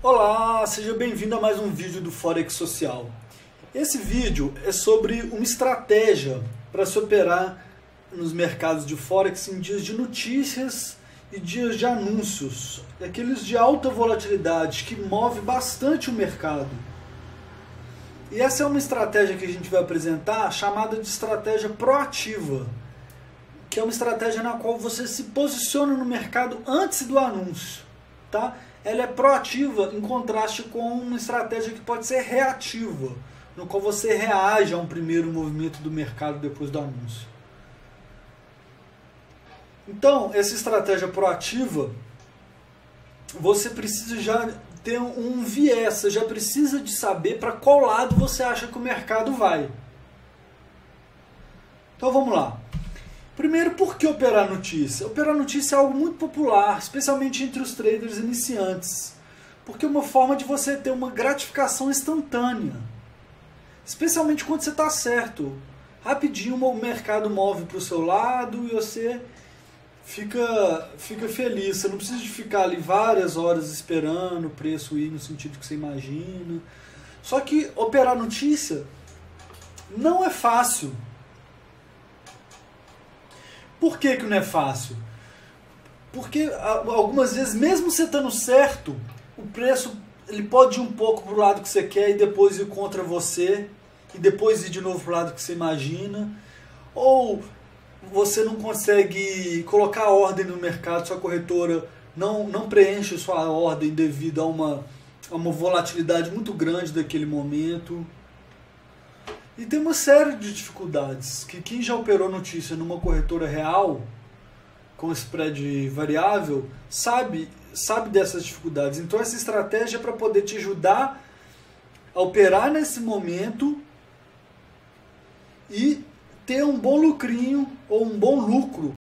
Olá, seja bem-vindo a mais um vídeo do Forex Social. Esse vídeo é sobre uma estratégia para se operar nos mercados de Forex em dias de notícias e dias de anúncios, aqueles de alta volatilidade que move bastante o mercado. E essa é uma estratégia que a gente vai apresentar chamada de estratégia proativa, que é uma estratégia na qual você se posiciona no mercado antes do anúncio, tá? Ela é proativa em contraste com uma estratégia que pode ser reativa, no qual você reage a um primeiro movimento do mercado depois do anúncio. Então, essa estratégia proativa, você precisa já ter um viés, você já precisa de saber para qual lado você acha que o mercado vai. Então vamos lá. Primeiro, por que operar notícia? Operar notícia é algo muito popular, especialmente entre os traders iniciantes, porque é uma forma de você ter uma gratificação instantânea, especialmente quando você está certo. Rapidinho o mercado move para o seu lado e você fica feliz. Você não precisa de ficar ali várias horas esperando o preço ir no sentido que você imagina. Só que operar notícia não é fácil. Por que não é fácil? Porque algumas vezes, mesmo você estando certo, o preço ele pode ir um pouco para o lado que você quer e depois ir contra você, e depois ir de novo para o lado que você imagina, ou você não consegue colocar ordem no mercado, sua corretora não preenche sua ordem devido a uma volatilidade muito grande daquele momento. E tem uma série de dificuldades que quem já operou notícia numa corretora real, com spread variável, sabe dessas dificuldades. Então essa estratégia é para poder te ajudar a operar nesse momento e ter um bom lucrinho ou um bom lucro